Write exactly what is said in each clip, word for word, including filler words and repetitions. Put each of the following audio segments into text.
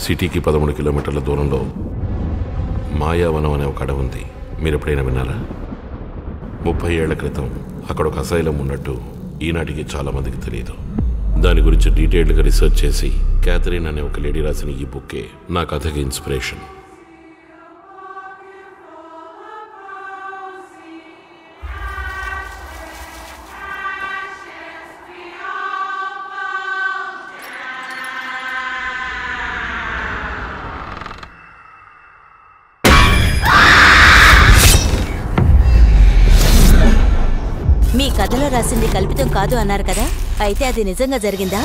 సిటీకి పదమూడు కిలోమీటర్ల దూరంలో మాయావనం అనే ఒక అడవి ఉంది. మీరు ఎప్పుడైనా విన్నారా? ముప్పై ఏళ్ల క్రితం అక్కడ ఒక అసైలం ఉన్నట్టు ఈనాటికి చాలామందికి తెలియదు. దాని గురించి డీటెయిల్డ్గా రీసెర్చ్ చేసి క్యాథరిన్ అనే ఒక లేడీ రాసిన ఈ బుక్కే నా కథకి ఇన్స్పిరేషన్. మీ కథలో రాసింది కల్పితం కాదు అన్నారు కదా, అయితే అది నిజంగా జరిగిందా?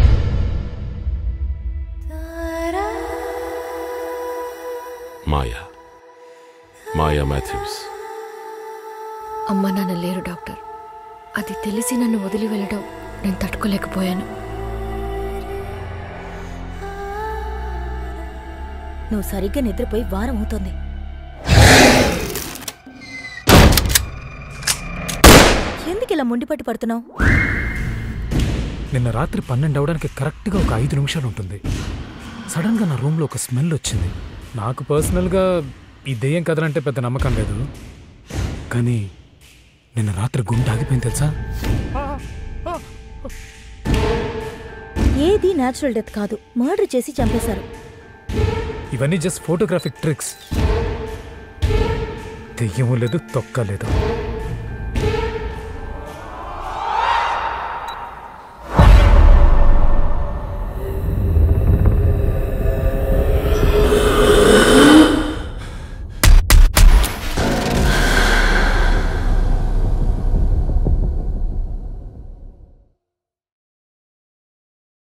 మాయా మాయా మాథ్యూస్. అమ్మ నాన్న లేరు డాక్టర్. అది తెలిసి నన్ను వదిలి వెళ్ళడం నేను తట్టుకోలేకపోయాను. నువ్వు సరిగ్గా నిద్రపోయి వారం అవుతోంది. ఎందుకు ఇలా ముండిపట్టి పడుతున్నావు? నిన్న రాత్రి పన్నెండు అవడానికి కరెక్ట్గా ఒక ఐదు నిమిషాలు ఉంటుంది. సడన్గా నా రూమ్లో ఒక స్మెల్ వచ్చింది. నాకు పర్సనల్గా ఈ దెయ్యం కథలంటే పెద్ద నమ్మకం లేదు, కానీ నిన్న రాత్రి గుండె ఆగిపోయింది తెలుసా? ఏది న్యాచురల్ డెత్ కాదు, మర్డర్ చేసి చంపేశారు. ఇవన్నీ జస్ట్ ఫోటోగ్రాఫిక్ ట్రిక్స్. దెయ్యం లేదు, తొక్క లేదు.